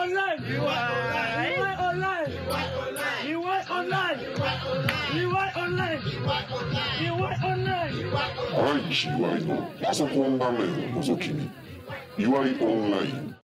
online. online. online. IGY のパソコン画面を覗き見。祝いオンライン。